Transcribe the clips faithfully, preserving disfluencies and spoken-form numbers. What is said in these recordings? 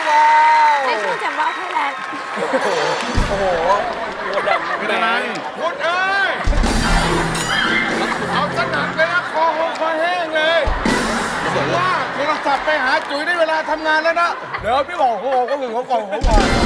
ว้าวในช่วงแจมว้าวไทยแลนด์โอ้โหโคตรดังไม่ได้โคตรเอ้ยเอาสนัดเลยนะคอหงคอแห้งเลยบอกว่าโทรศัพท์ไปหาจุ๋ยได้เวลาทำงานแล้วนะเดี๋ยวพี่บอกโอ้โหก็ถึงเขาก่อนเขาก่อน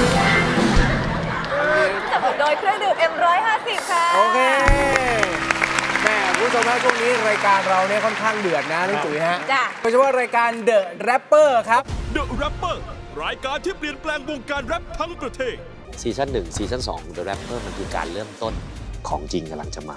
สนับสนุนโดยเครื่องดื่ม เอ็ม ร้อยห้าสิบ ค่ะโอเคแม่ผู้ชมนะช่วงนี้รายการเราเนี่ยค่อนข้างเดือดนะน้องจุ๋ยฮะจ้ะโดยเฉพาะรายการ The Rapper ครับ The Rapper รายการที่เปลี่ยนแปลงวงการแรปทั้งประเทศซีซั่นหนึ่งซีซั่นสอง The Rapper มันคือการเริ่มต้นของจริงกำลังจะมา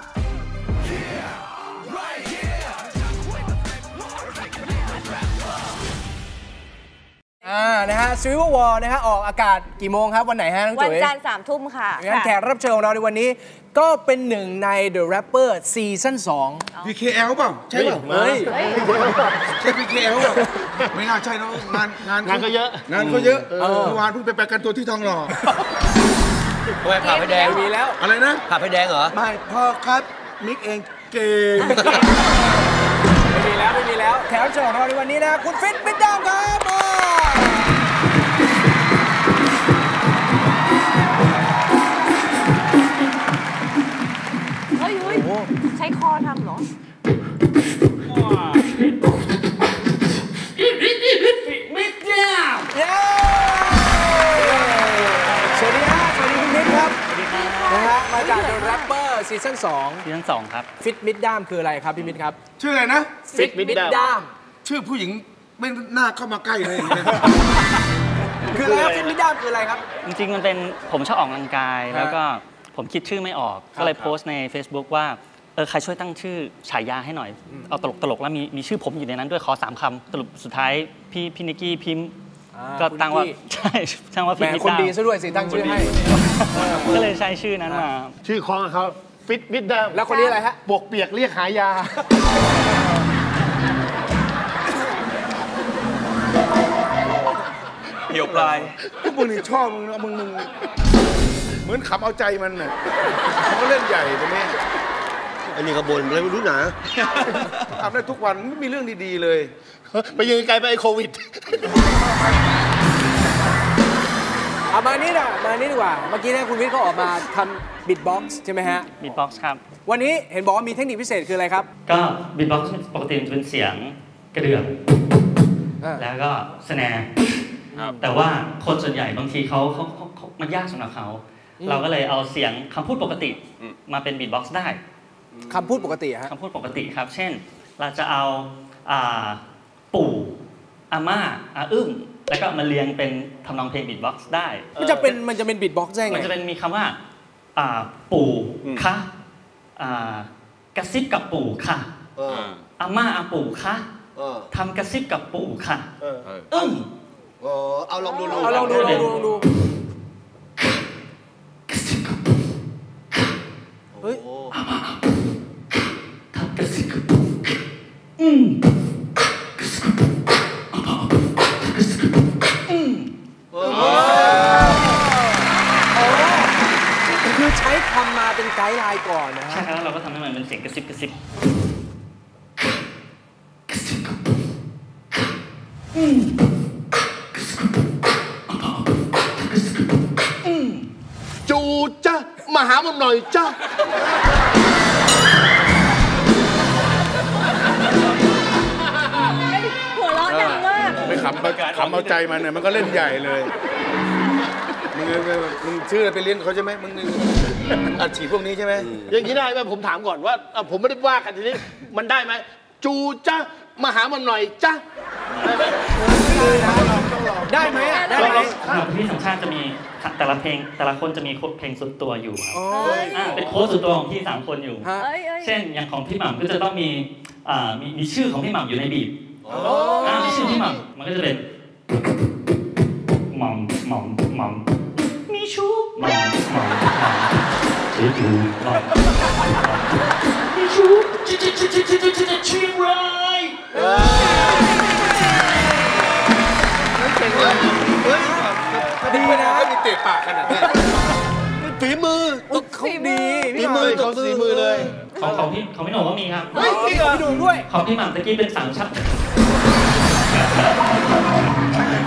อ่านะฮะ Civil War นะฮะออกอากาศกี่โมงครับวันไหนฮะน้องจุ๋ยวันจันทร์สามทุ่มค่ะงั้นแขกรับเชิญของเราในวันนี้ก็เป็นหนึ่งใน The Rapper ซีซั่นสองพี เค แอล เปล่าใช่เปล่าเฮ้ยใช่ พี เค แอล เปล่าไม่น่าใช่นะงานงานงานก็เยอะงานก็เยอะเมื่อวานเพิ่งไปประกันตัวที่ทองหล่อทำไมผ่าไฟแดงมีแล้วอะไรนะผ่าไฟแดงเหรอไม่พ่อครับมิกเองเก่งไม่มีแล้วไม่มีแล้วแขกรับเชิญของเราในวันนี้นะคุณฟิตมิดดามครับเฮ้ยเฮ้ยใช้คอทำเหรอมิดดามสวัสดีฮะสวัสดีคุณมิดครับนะฮะมาจาก The Rapper ซีซั่นสองซีซั่นสองครับฟิตมิดดามคืออะไรครับพี่มิดครับชื่ออะไรนะฟิตมิดดามชื่อผู้หญิงไม่น่าเข้ามาใกล้เลยคืออะไรครับฟิตมิดดามคืออะไรครับจริงๆมันเป็นผมชอบออกกำลังกายแล้วก็ผมคิดชื่อไม่ออกก็เลยโพสต์ใน Facebook ว่าเออใครช่วยตั้งชื่อฉายาให้หน่อยเอาตลกตลกแล้วมีมีชื่อผมอยู่ในนั้นด้วยขอสามคำสรุปสุดท้ายพี่พี่นิกกี้พิมพ์ก็ตั้งว่าใช่ตั้งว่าฟิตมิดดามคนดีซะด้วยสิตั้งชื่อให้ก็เลยใช้ชื่อนั้นมาชื่อของเขาฟิตมิดดามแล้วคนนี้อะไรฮะบวกเปียกเรียกหายาเหี่ยวปลายทุกคนนี่ชอบมึงมึงมึงเหมือนขับเอาใจมันน่ะเขาก็เล่นใหญ่ตรงนี้อันนี้กระบวนอะไรไม่รู้นะทำได้ทุกวันไม่มีเรื่องดีๆเลยไปยืนไกลไปไอ้โควิดเอามานี่นะมานี่ดีกว่าเมื่อกี้เนี่ยคุณวิทย์เขาออกมาทำบิทบ็อกซ์ใช่ไหมฮะบิทบ็อกซ์ครับวันนี้เห็นบอกว่ามีเทคนิคพิเศษคืออะไรครับก็บิทบ็อกซ์ปกติจะเป็นเสียงกระเดื่องแล้วก็สแนร์แต่ว่าคนส่วนใหญ่บางทีเขาเขาเขามันยากสำหรับเขาเราก็เลยเอาเสียงคำพูดปกติมาเป็นบีทบ็อกซ์ได้คำพูดปกติฮะคำพูดปกติครับเช่นเราจะเอาปู่อาม่าอาอึ้งแล้วก็มาเรียงเป็นทำนองเพลงบีทบ็อกซ์ได้มันจะเป็นมันจะเป็นบีทบ็อกซ์ได้ไงมันจะเป็นมีคำว่าปู่คะกระซิบกับปู่ค่ะอาม่าอาปู่คะทำกระซิบกับปู่ค่ะอึ้งเอาลองดูเอาลองดูลองดูลองดูเฮ้ยทำกระซิบกับปู่อืมคือใช้คำมาเป็นไกด์ไลน์ก่อนนะฮะใช่แล้วเราก็ทำให้มันเป็นเสียงกระซิบกระซิบจูจ้ะมาหามันหน่อยจ้ะหัวเราะดังมากไม่ขำขำเอาใจมันเนี่ยมันก็เล่นใหญ่เลยมึงมึงชื่อไปเลี้ยงเขาใช่ไหมมึงอัดฉีดพวกนี้ใช่ไหมอย่างนี้ได้ไหมผมถามก่อนว่าผมไม่ได้ว่ากันทีนี้มันได้ไหมจูจ้ะมาหามันหน่อยจ้ะได้ไหมอ่ะได้ไหมพี่สังชาติจะมีแต่ละเพลงแต่ละคนจะมีเพลงส่วนตัวอยู่เป็นโค้ดส่วนตัวของพี่สามคนอยู่เช่นอย่างของพี่หม่ำก็จะต้องมีมีชื่อของพี่หม่ำอยู่ในบีทมีชื่อพี่หม่ำมันก็จะเป็นหม่ำหม่ำหม่ำมีชูหม่ำหม่ำหม่ำเจ๊จูหม่ำมีชูเจ๊เจ๊เจ๊เจ๊เจ๊เจ๊เจ๊เชียงรายดีนะมีเตะปากขนาดนี้ฝีมือเขาดีฝีมือเขาฝีมือเลยของของพี่ของพี่หนุ่มก็มีครับเฮ้ยพี่หนุ่มด้วยของพี่หม่ำตะกี้เป็นสามชั้น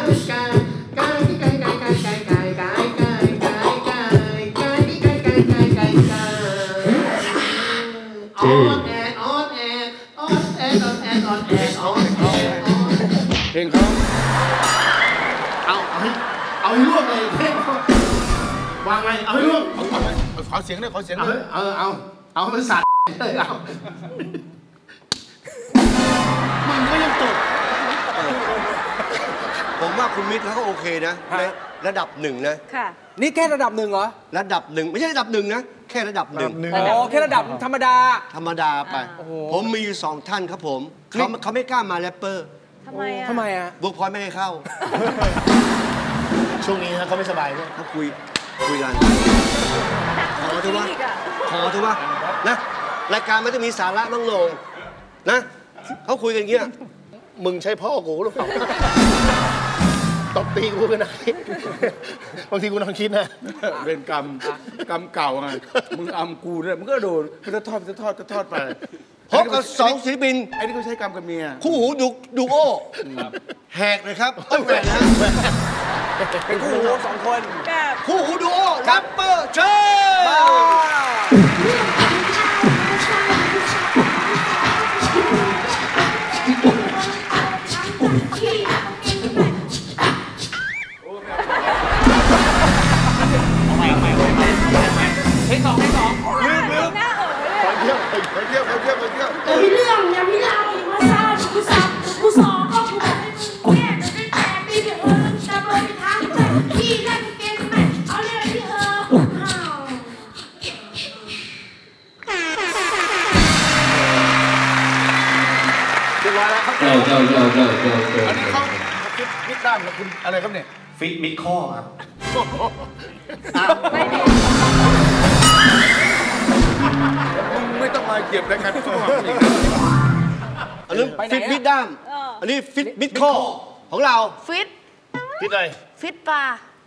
เพลงเขาเอาเอาให้เอาให้ร่วงเลยเพลงเขาวางไว้เอาให้ร่วงขอเสียงหน่อยขอเสียงหเอาน่อยเอาเอาเอาให้มันสั่นเลยเอามันก็ยังตกผมว่าคุณมิตรเขาก็โอเคนะในระดับหนึ่งนะค่ะนี่แค่ระดับหนึ่งเหรอระดับหนึ่งไม่ใช่ระดับหนึ่งนะแค่ระดับหนึ่งอ๋อ แค่ระดับธรรมดาธรรมดาไป ผมมีอยู่สองท่านครับผมเขาเขาไม่กล้ามาแรปเปอร์ทำไมอ่ะทำไมอ่ะเวิร์กพอยต์ไม่ให้เข้าช่วงนี้นะเขาไม่สบายด้วยเขาคุยคุยกันขอเถอะว่าอีกอ่ะขอเถอะว่านะรายการมันจะมีสาระบ้างลงนะเขาคุยกันอย่างเงี้ยมึงใช่พ่อกูหรือเปล่าตบตีกูกันไหนบางทีกูนอนคิดนะเป็นกรรมกรรมเก่าไงมึงอำกูเนี่ยมึงก็โดนมันจะทอดจะทอดจะทอดไปพบกับสองศิลปินไอ้นี่เขาใช้กรรมกับเมียคู่หูดูดูโอแหกเลยครับเอ้ยแหวกนะเป็นคู่หูสองคนแบบคู่หูดูโอแรปเปอร์เชิญลืมลืมหน้าเอ๋ยเลยเที่ยวไปเที่ยวไปเที่ยวไปเที่ยวเอ้ยเรื่องอย่าไม่เล่าอย่ามาซ่ากูสอบกูสอบก็กูบอกให้มึงแก้จะได้แก้ปีเดียวเออจะโดนไปทางเพื่อนพี่เล่นเกมไหมเอาเรื่องที่เอออ้าวเรียบร้อยแล้วครับเจ้าเจ้าเจ้าเจ้าเจ้าเจ้าอันนี้เขาคิดคิดด้ามแล้วคุณอะไรครับเนี่ยฟิตมิดข้อครับไม่มีมึงไม่ต้องมาเหยียบรายการทุกวันอีกอันนี้ฟิตมิดด้ามอันนี้ฟิตมิดข้อของเราฟิตฟิตอะไรฟิตปลา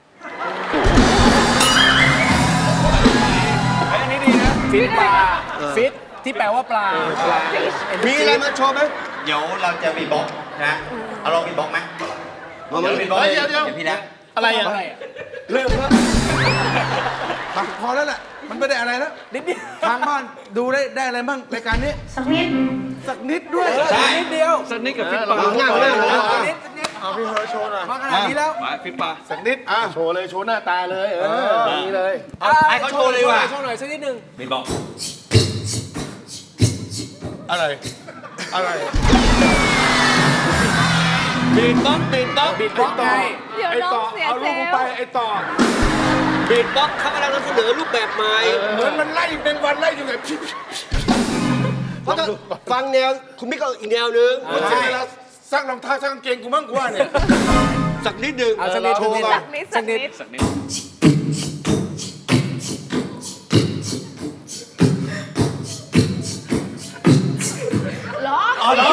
อันนี้ดีนะ ฟิตปลา ฟิตที่แปลว่าปลามีอะไรมาโชว์ไหมเดี๋ยวเราจะบีบ็อกนะเอาลองบีบ็อกไหมมามาบีบ็อกเดี๋ยวเดี๋ยวพี่แล้วอะไรอ่ะเริ่มแล้วพอแล้วแหละ มันไม่ได้อะไรแล้วนิดเดียวทางบ้านดูได้ได้อะไรบ้างรายการนี้สักนิดสักนิดด้วยใช่นิดเดียวสักนิดกับฟิตปลาหน้าหน้าหน้านิดนิดเอาพี่เฮอร์โชว์หน่อยมาขนาดนี้แล้วสักนิดอ่ะโชว์เลยโชว์หน้าตาเลยเอออย่างนี้เลยให้เขาโชว์เลยดีกว่าโชว์หน่อยสักนิดนึงบีบ็อกอะไร อะไรบีดบ็อกซ์บีดบ็อกซ์บีดบ็อกซ์ไงเดี๋ยวไอ้น้อต่องเสียเอาเซลูกลไปล์ไอ้ต่อบีทบ็อกซ์เขากำลังนำเสนอรูปแบบใหม่เหมือนมันไล่เป็นวันไล่อยู่ไงเพราะถ้าฟังแนวคุณมิกก็อีกแนวนึงมันเสียเวลาซักรองเท้าซักกางเกงกูมั่งกูว่าเนี่ยสักนิดหนึ่งเอาสักนิดโชว์ก่อสันกนิดสักนิดสักนิดเหรออ๋อเหรอ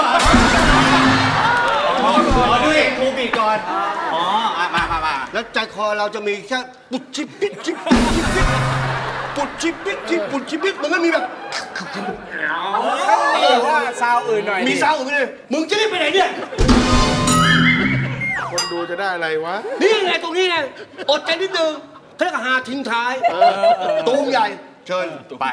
อ๋อดูดิครูบีบก่อนอ๋ออ่ะมามามาแล้วใจคอเราจะมีแค่ปุดชิบปิดชิบปุดชิบปิดปุดชิบปิดชิบปุดชิบปิดมันก็มีแบบแต่ว่าซาวอื่นหน่อยมีซาวอื่นเลยมึงจะรีบไปไหนเนี่ยคนดูจะได้อะไรวะนี่ไงตรงนี้ไงอดใจนิดนึงเขาเรียกว่าหาทิ้งท้ายตูมใหญ่เชิญไป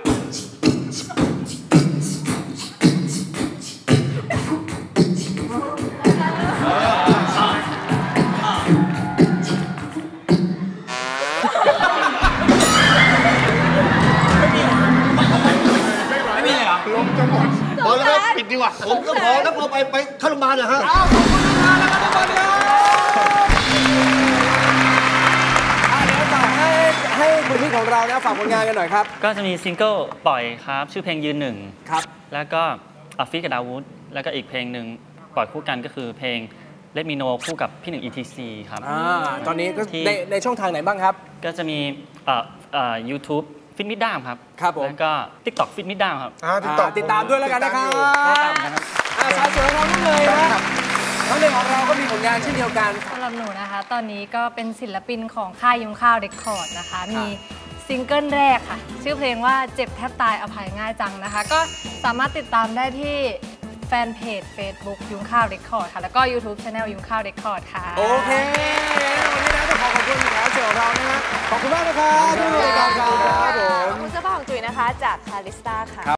ไม่มีเลยเหรอลมจะหมดพอแล้วครับปิดดีกว่าผมก็พอแล้วพอไปไปเข้าโรงพยาบาลเหรอฮะอ้าวขอบคุณทุกท่านแล้วครับทุกคนครับอ่ะเดี๋ยวฝากให้ให้คุณพี่ของเรานะฝากผลงานกันหน่อยครับก็จะมีซิงเกิลปล่อยครับ ชื่อเพลงยืนหนึ่งครับแล้วก็ออฟฟิศกับดาวุธแล้วก็อีกเพลงหนึ่งปล่อยคู่กันก็คือเพลง Let Me Know คู่กับพี่หนึ่ง อี ที ซี ครับอ่า ตอนนี้ก็ที่ในในช่องทางไหนบ้างครับก็จะมีเอ่อเอ่อ YouTube ฟิตมิดด้ามครับครับผมแล้วก็ TikTok ฟิตมิดด้ามครับอ่าติดต่ออ่าติดตามด้วยแล้วกันนะครับติดตามนะครับอ่าสาวสวยของเราน้องเลยนะน้องเลยของเราก็มีผลงานเช่นเดียวกันสำหรับหนูนะคะ ตอนนี้ก็เป็นศิลปินของค่ายยุงข้าวเรคคอร์ดนะคะ มีซิงเกิลแรกค่ะ ชื่อเพลงว่าเจ็บแทบตายอภัยง่ายจังนะคะ ก็สามารถติดตามได้ที่แฟนเพจ Facebook ยุงข้าวเรคคอร์ดค่ะ แล้วก็ YouTube Channel ยุงข้าวเรคคอร์ดค่ะโอเค วันนี้นะต้องขอขอบคุณแขกรับเชิญของเรานะฮะขอบคุณมากนะครับที่มาในรายการครับผมขอบคุณเสื้อผ้าของจุ๋ยนะคะ จากคาริสตาค่ะ